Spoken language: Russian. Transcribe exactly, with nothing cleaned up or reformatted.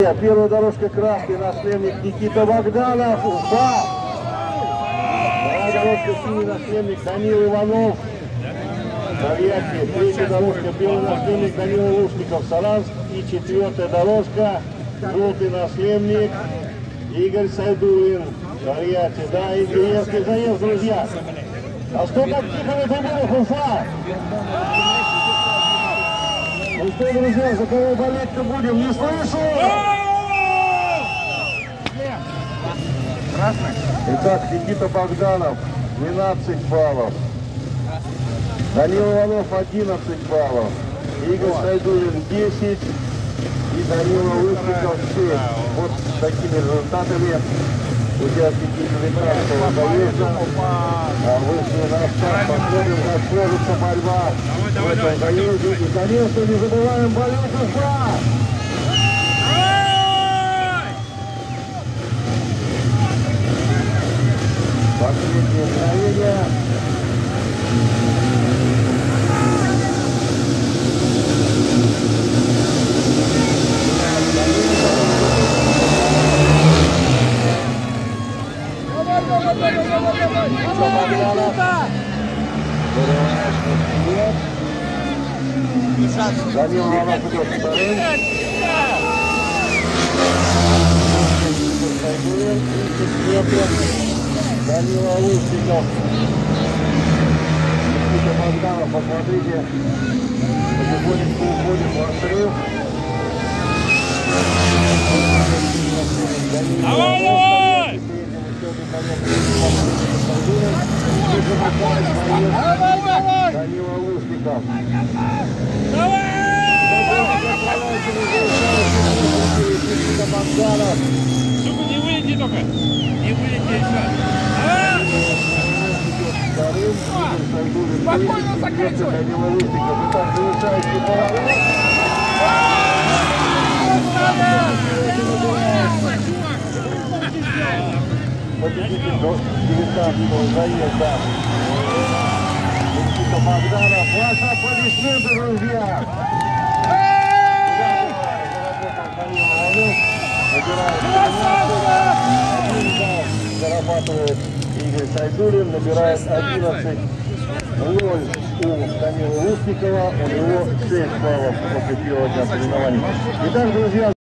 Первая дорожка красный, наследник Никита Богданов, Уфа. Вторая дорожка синий, наследник Данил Иванов, Тольятти. Третья дорожка белый, наследник Данил Лушников, Саранск. И четвертая дорожка желтый, наследник Игорь Сайдулин, Тольятти. Да, Игоревский заезд, друзья. А что так тихо на трибунах, Уфа? Ну что, друзья, за кого болеть-то будем? Не слышу! Итак, Никита Богданов, двенадцать баллов. Данил Иванов, одиннадцать баллов. Игорь Сайдулин, десять. И Данила Лушников, семь. Вот с такими результатами участники девятнадцатого заезда вышли на старт. Посмотрим, как сложится борьба в этом заезде. И, конечно, не забываем болеть Уфа! Последнее мгновение. Данил Иванов идет вторым. Данила Лушников. Никита Богданов, посмотрите, потихонечку уходим в отрыв. Давай, давай! Данила Лушников. Давай! Никита Богданов. Сука, не вылети только! Не вылети еще! Спокойно заканчивай! Данила Лушников. Итак, завершающий поворот. Победитель девятнадцатого заезда Никита Богданов. Ваши аплодисменты, друзья! Зарабатывает Игорь Сайдулин, набирает одиннадцать ноль у Данила Лушникова, у него шесть баллов после первого дня соревнований. Итак, друзья,